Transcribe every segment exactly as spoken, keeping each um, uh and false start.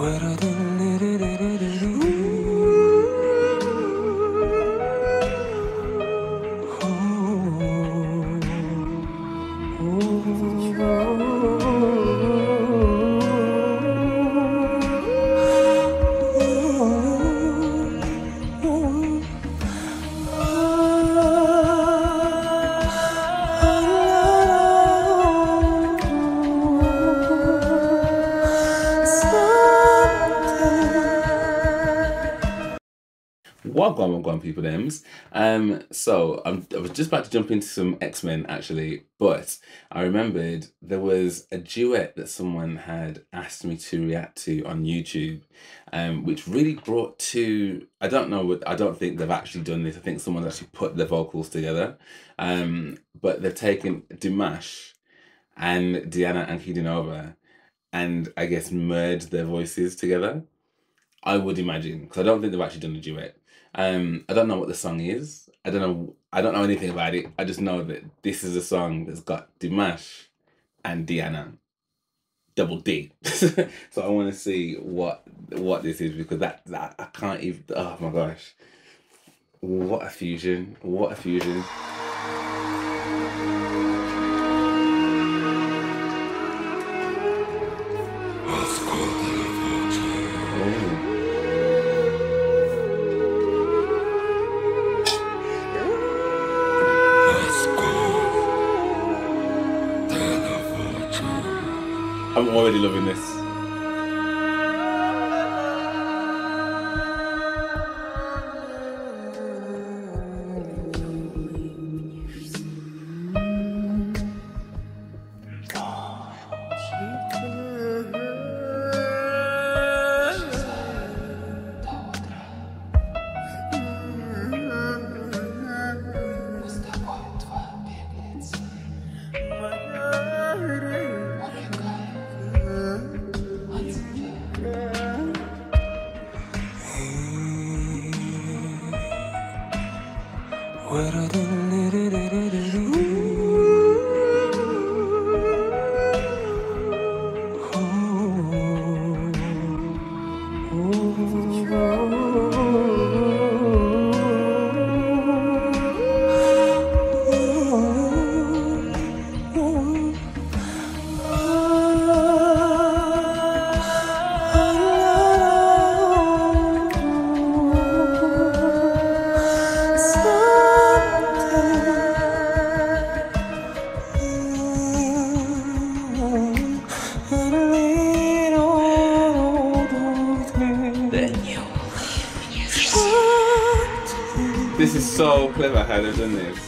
Welcome, welcome, people, thems. Um, so I'm, I was just about to jump into some X-Men actually, but I remembered there was a duet that someone had asked me to react to on YouTube, um, which really brought to, I don't know, what I don't think they've actually done this. I think someone's actually put the vocals together, um, but they've taken Dimash and Diana Ankudinova and I guess merged their voices together. I would imagine, because I don't think they've actually done a duet. Um, I don't know what the song is. I don't know. I don't know anything about it. I just know that this is a song that's got Dimash and Diana, double D. So I want to see what what this is, because that that I can't even. Oh my gosh! What a fusion! What a fusion! I'm already loving this. This is so clever how they've done this.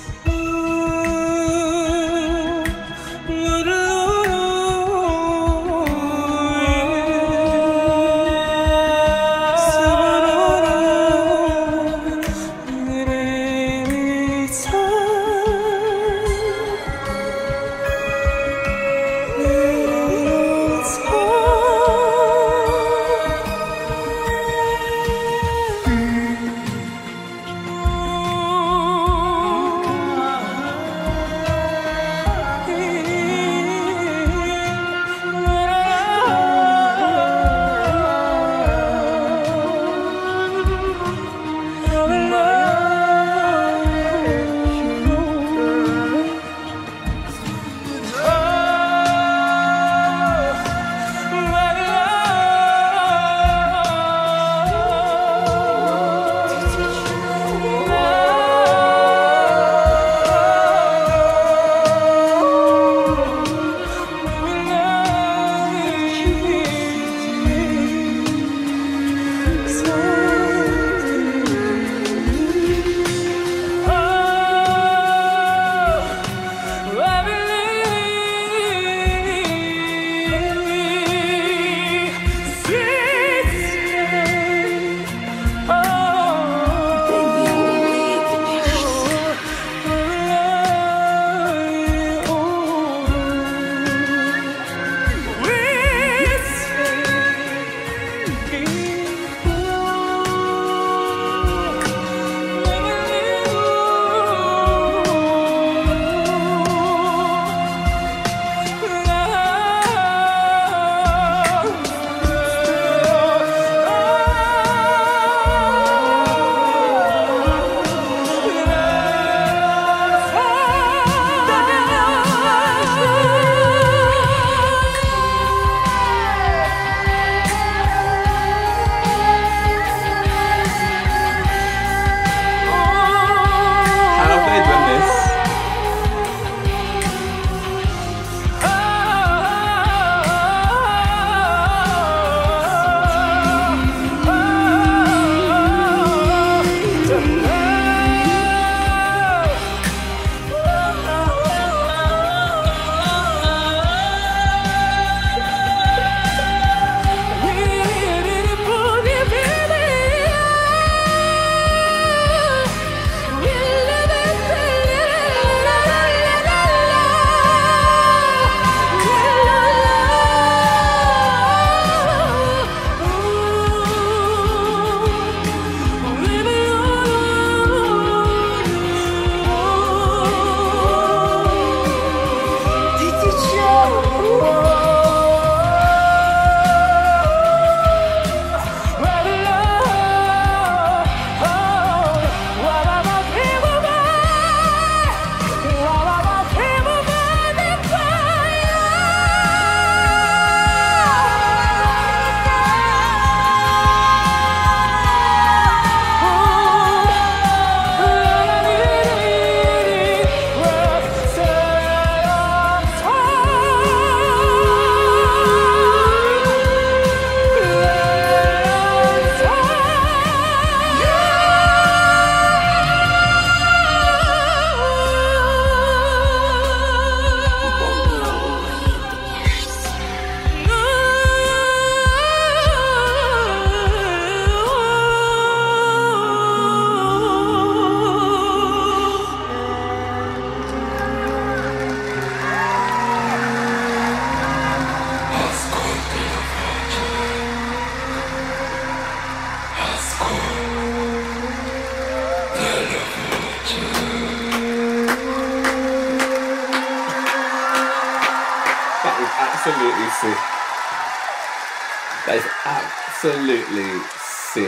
Absolutely sick. That is absolutely sick.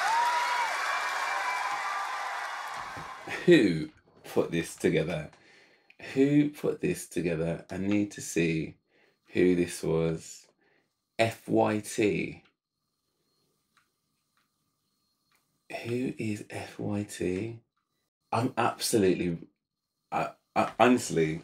Who put this together? Who put this together? I need to see who this was. F Y T. Who is F Y T? I'm absolutely, I, I honestly,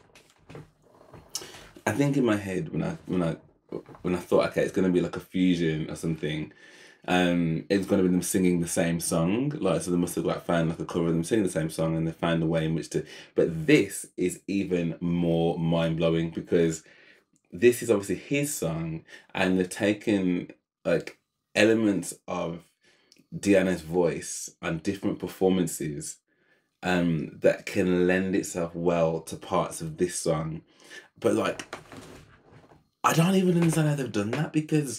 I think in my head when I when I when I thought, okay, it's gonna be like a fusion or something, um, it's gonna be them singing the same song. Like, so they must have like found like a cover of them singing the same song, and they found a way in which to. But this is even more mind blowing because this is obviously his song, and they've taken like elements of Diana's voice and different performances um that can lend itself well to parts of this song. But like, I don't even understand how they've done that, because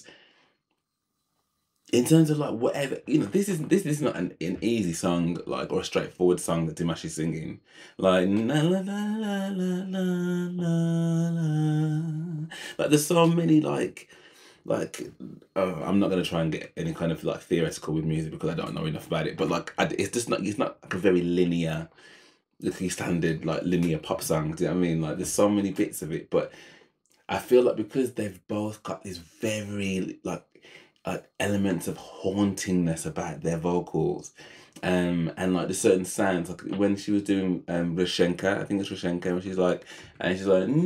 in terms of like whatever, you know, this is this is not an, an easy song, like, or a straightforward song that Dimash is singing. Like la la la la la la la. Like there's so many like like uh, I'm not gonna try and get any kind of like theoretical with music because I don't know enough about it. But like I, it's just not it's not like a very linear, like standard like linear pop song. Do you know what I mean? Like there's so many bits of it, but I feel like because they've both got this very like like elements of hauntingness about their vocals, um, and like the certain sounds, like when she was doing um Rashenka, I think it's Rashenka, when she's like, and she's like,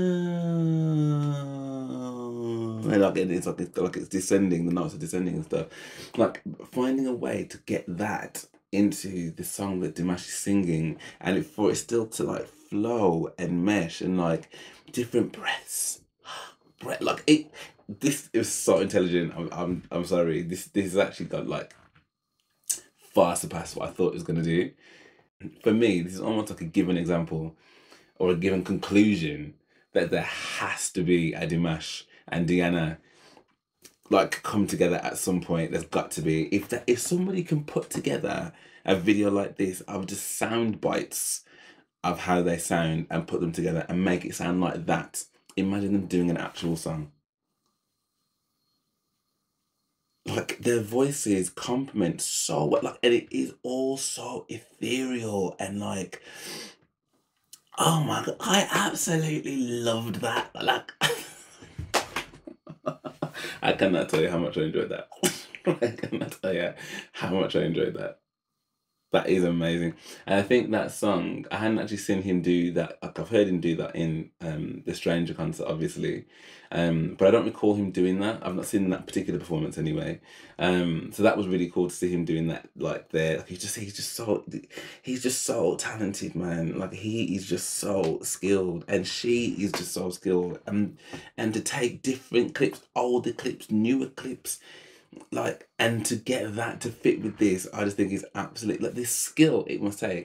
and like it's like it's like it's descending, the notes are descending and stuff. Like finding a way to get that into the song that Dimash is singing, and it, for it still to like flow and mesh and like different breaths, breath, like it. This is so intelligent. I'm I'm I'm sorry. This this has actually got like far surpassed what I thought it was gonna do. For me, this is almost like a given example or a given conclusion that there has to be a Dimash and Diana like come together at some point. There's got to be. If that if somebody can put together a video like this of just sound bites of how they sound and put them together and make it sound like that, imagine them doing an actual song. Like their voices complement so well, like, and it is all so ethereal and like, oh my god, I absolutely loved that. Like, I cannot tell you how much I enjoyed that. I cannot tell you how much I enjoyed that. That is amazing. And I think that song, I hadn't actually seen him do that. Like I've heard him do that in um, the Stranger concert, obviously. Um, but I don't recall him doing that. I've not seen that particular performance anyway. Um, so that was really cool to see him doing that, like there. Like, he's just he's just so he's just so talented, man. Like he is just so skilled, and she is just so skilled. And and to take different clips, older clips, newer clips, like, and to get that to fit with this, I just think is absolutely, like, this skill it must take.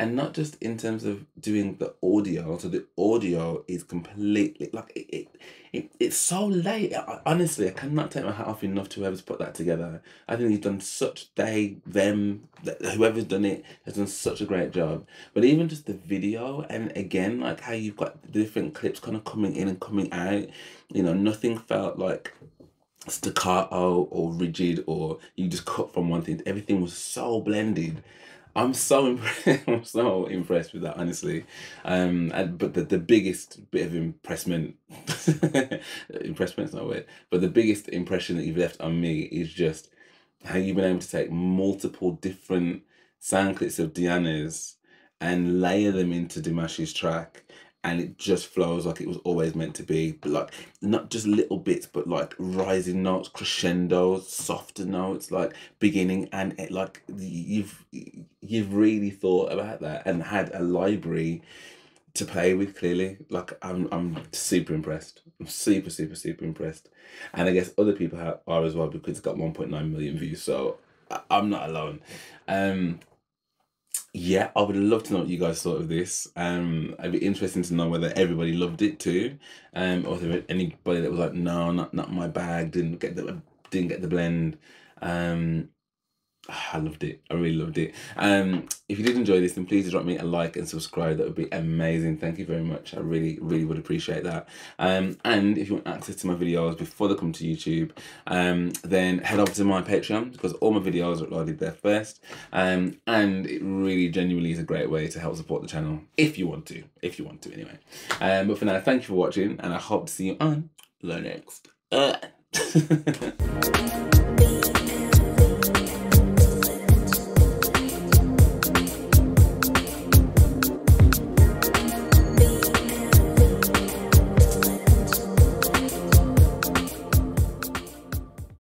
and not just in terms of doing the audio. So the audio is completely like it. it, it it's so late. I, honestly, I cannot take my hat off enough to whoever's put that together. I think he's done such they them whoever's done it has done such a great job. But even just the video, and again, like how you've got the different clips kind of coming in and coming out. You know, nothing felt like staccato or rigid, or you just cut from one thing. Everything was so blended. I'm so impressed. I'm so impressed with that, honestly. Um, and, but the, the biggest bit of impressment, impressionment's not a word, but the biggest impression that you've left on me is just how you've been able to take multiple different sound clips of Diana's and layer them into Dimash's track, and it just flows like it was always meant to be. But like not just little bits, but like rising notes, crescendos, softer notes, like beginning and it, like you've you've really thought about that and had a library to play with. Clearly, like I'm I'm super impressed. I'm super super super impressed, and I guess other people have, are as well, because it's got one point nine million views. So I, I'm not alone. Um. Yeah, I would love to know what you guys thought of this. Um, it'd be interesting to know whether everybody loved it too, um, or if there was anybody that was like, no, not not my bag, didn't get the didn't get the blend. Um, I loved it. I really loved it. Um, if you did enjoy this, then please drop me a like and subscribe. That would be amazing. Thank you very much. I really, really would appreciate that. Um, and if you want access to my videos before they come to YouTube, um, then head over to my Patreon, because all my videos are uploaded there first. Um, and it really genuinely is a great way to help support the channel if you want to. If you want to, anyway. Um, but for now, thank you for watching, and I hope to see you on the next. Uh.